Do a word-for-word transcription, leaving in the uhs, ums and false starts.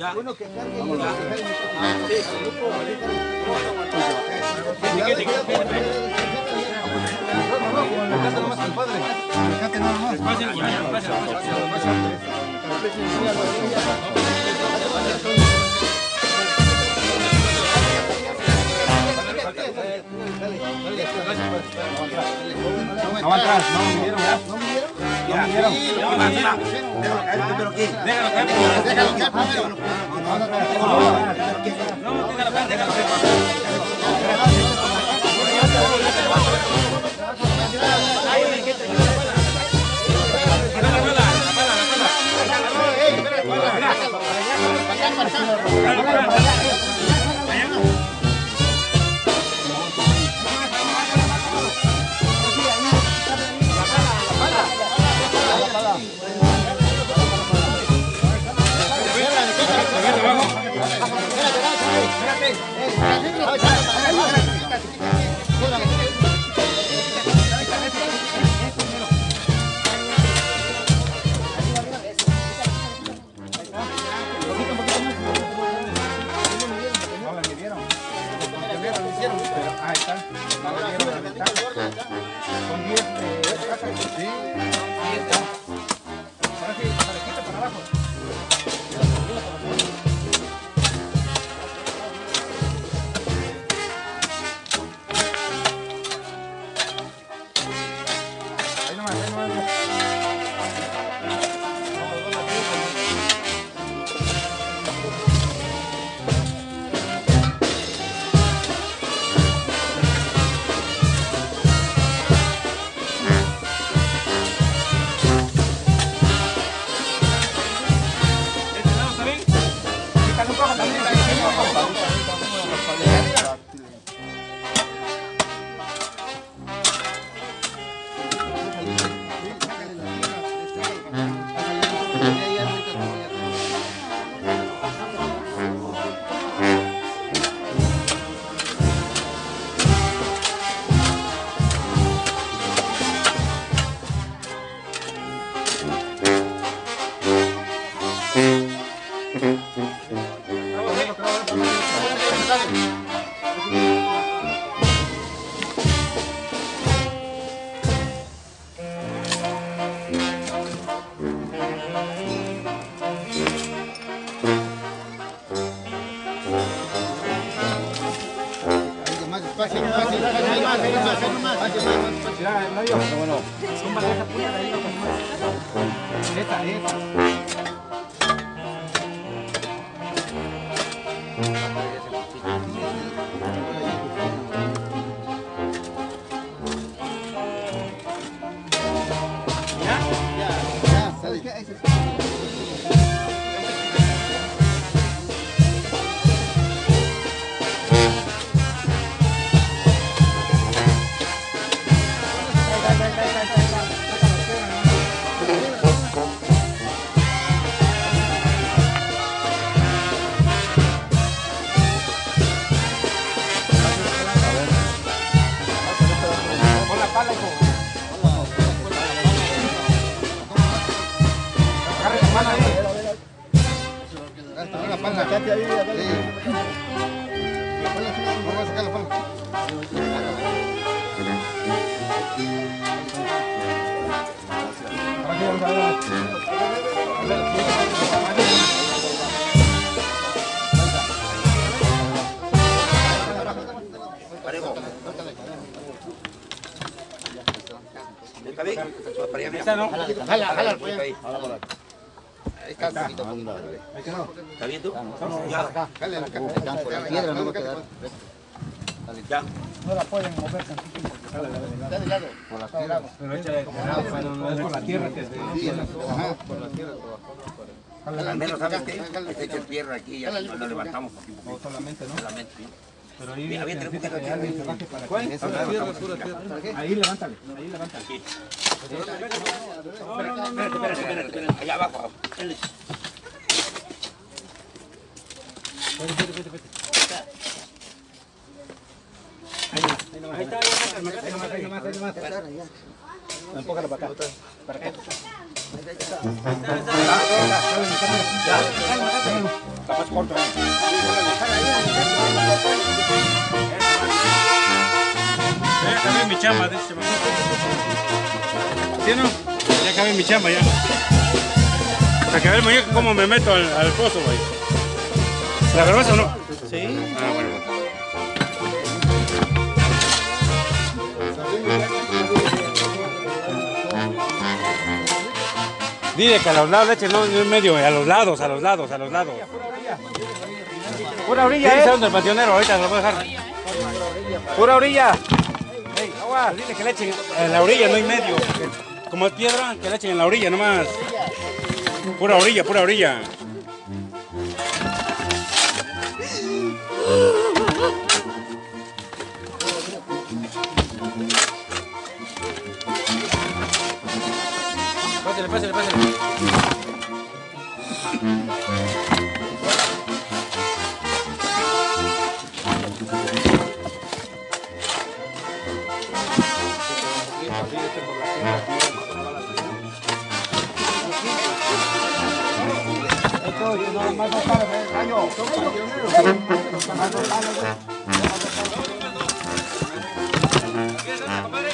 Uno que cargue. Rescate nomás, compadre. Rescate nada más. Despacio, ya, ya, despacio, No va atrás, no me vieron, ¿verdad? ¿No me vieron? No me vieron. Déjalo caer primero aquí. Déjalo caer primero. Déjalo caer primero. No, déjalo caer, déjalo caer. Jala, jala, pues. Ahí está. ¿Está bien tú? Ya. Jale la piedra, no va a quedar. Ya. No la pueden mover tantito porque sale de lado. Por la tierra. Pero échale no es por la tierra que es de... Ajá. Por la tierra. Al menos sabes que se echa tierra aquí y ya lo levantamos aquí. O solamente, ¿no? Solamente. Pero ahí Mira, bien, necesita tenemos que que alguien se baje para que... Pura tierra, pura tierra. Ahí levántale, ahí levántale. No, no, no, espérate, espérate, espérate. Allá abajo. Vete, vete, vete, vete. Ahí nomás, ahí está, ahí nomás, ahí nomás, ahí nomás, ahí nomás. Empújalo para acá. Para acá. Ahí está, ahí está. está más corto. Ya acabé mi chamba, dice. ¿Sí no? Ya acabé mi chamba ya. Para que vea el muñeco cómo me meto al, al pozo, güey. ¿La grabas o no? Sí. Ah, bueno. Dile que a los lados le echen, no en medio, a los lados, a los lados, a los lados. Pura orilla, ¿Quién ¿eh? está del pationero? Ahorita lo voy a dejar. Pura orilla. Ey, agua, dile que le echen en la orilla, no en medio. Como es piedra, que le echen en la orilla nomás. Pura orilla, pura orilla. Pásale, pásale, pásale. Más